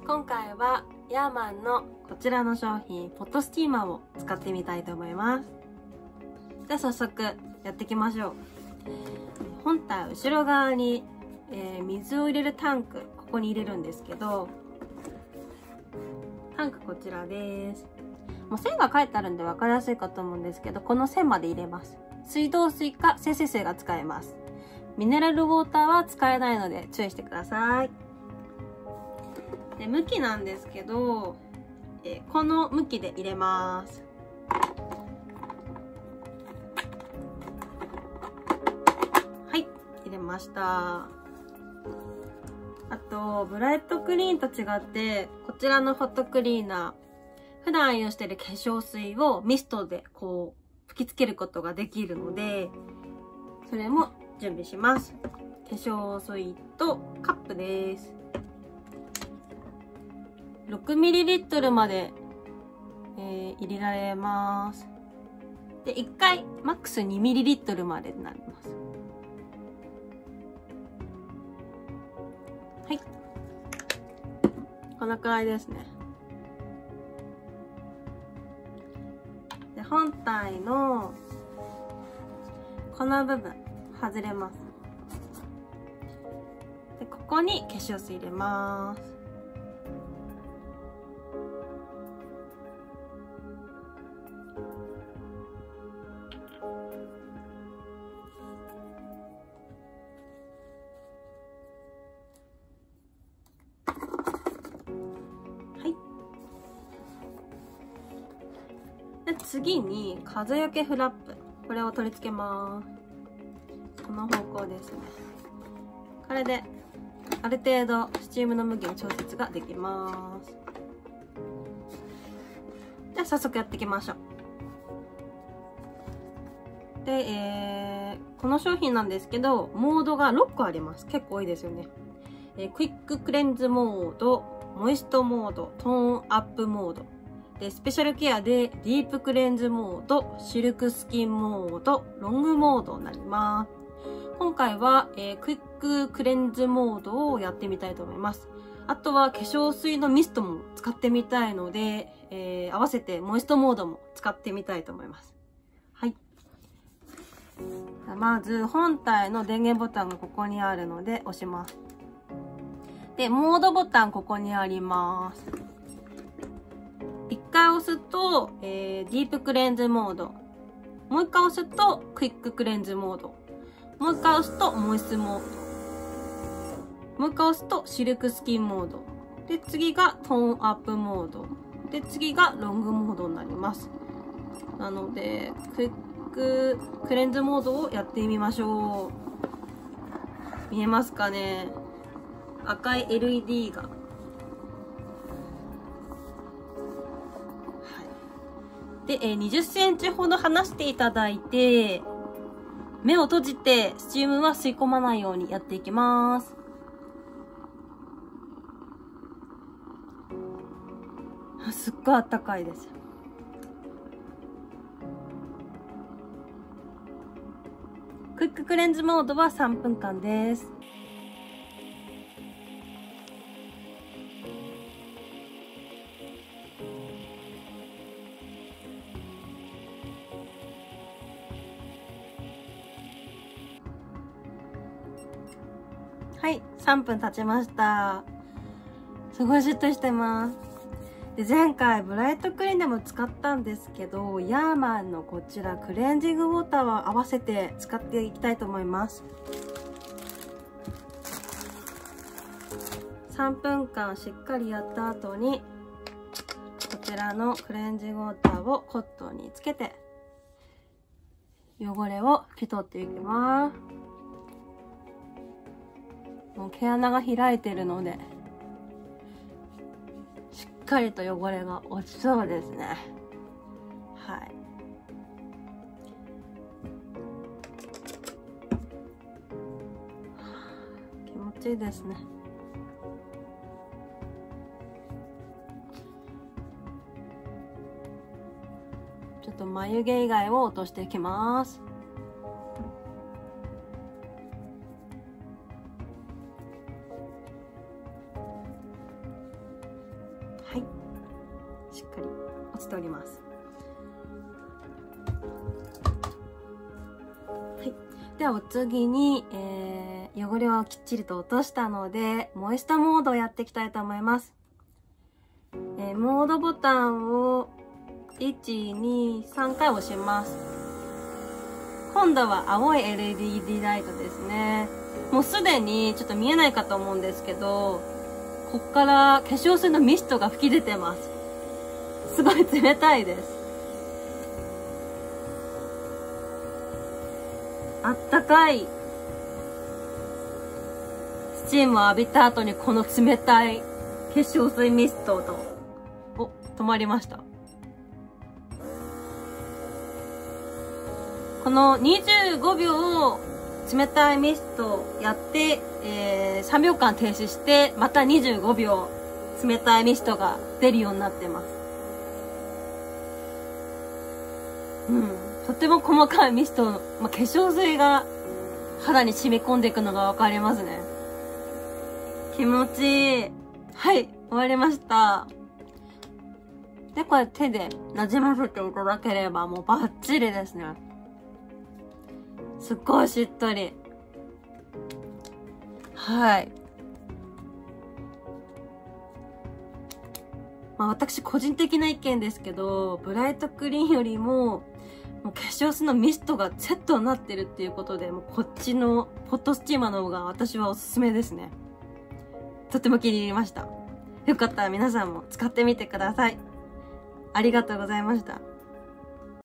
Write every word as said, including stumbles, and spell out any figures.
今回はヤーマンのこちらの商品ポットスチーマーを使ってみたいと思います。じゃあ早速やっていきましょう。本体後ろ側に、えー、水を入れるタンク、ここに入れるんですけど、タンクこちらです。もう線が書いてあるんで分かりやすいかと思うんですけど、この線まで入れます。水道水か精製水が使えます。ミネラルウォーターは使えないので注意してください。で、向きなんですけど、えー、この向きで入れます。はい、入れました。あと、ブライトクリーンと違って、こちらのホットクリーナー、普段愛用している化粧水をミストでこう吹きつけることができるので、それも準備します。化粧水とカップです。ろくミリリットル まで、えー、入れられます。で、いっかいマックス にミリリットル までになります。はい。このくらいですね。で、本体のこの部分外れます。で、ここに化粧水入れます。で、次に風よけフラップ、これを取り付けます。この方向ですね。これである程度スチームの向きの調節ができます。じゃあ早速やっていきましょう。で、えー、この商品なんですけど、モードがろっこあります。結構多いですよね。えー、クイッククレンズモード、モイストモード、トーンアップモード。で、スペシャルケアでディープクレンズモード、シルクスキンモード、ロングモードになります。今回は、えー、クイッククレンズモードをやってみたいと思います。あとは化粧水のミストも使ってみたいので、えー、合わせてモイストモードも使ってみたいと思います。はい。まず本体の電源ボタンがここにあるので押します。で、モードボタンここにあります。一回押すと、えー、ディープクレンズモード。もう一回押すと、クイッククレンズモード。もう一回押すと、モイスモード。もう一回押すと、シルクスキンモード。で、次がトーンアップモード。で、次がロングモードになります。なので、クイッククレンズモードをやってみましょう。見えますかね？赤い エルイーディー が。で、えー、にじゅっセンチほど離していただいて、目を閉じてスチームは吸い込まないようにやっていきます。すっごいあったかいです。クイッククレンズモードはさんぷんかんです。はい、さんぷん経ちました。すごいしっとりしてます。で、前回ブライトクリーンでも使ったんですけど、ヤーマンのこちらクレンジングウォーターを合わせて使っていきたいと思います。さんぷんかんしっかりやった後に、こちらのクレンジングウォーターをコットンにつけて、汚れを拭き取っていきます。もう毛穴が開いてるので、しっかりと汚れが落ちそうですね。はい。気持ちいいですね。ちょっと眉毛以外を落としていきます。 しっかり落ちております。はい。ではお次に、えー、汚れをきっちりと落としたので、モイストモードをやっていきたいと思います。えー、モードボタンをいち、に、さんかい押します。今度は青い エルイーディー ライトですね。もうすでにちょっと見えないかと思うんですけど、こっから化粧水のミストが吹き出てます。すごい冷たいです。あったかい。スチームを浴びた後にこの冷たい化粧水ミストと、お、止まりました。このにじゅうごびょう冷たいミストやって、えー、さんびょうかん停止して、またにじゅうごびょう冷たいミストが出るようになってます。うん。とても細かいミスト、まあ、化粧水が肌に染み込んでいくのがわかりますね。気持ちいい。はい、終わりました。で、これ手で馴染ませていただければもうバッチリですね。すっごいしっとり。はい。まあ私個人的な意見ですけど、ブライトクリーンよりも、もう化粧水のミストがセットになってるっていうことで、もうこっちのポットスチーマーの方が私はおすすめですね。とっても気に入りました。よかったら皆さんも使ってみてください。ありがとうございました。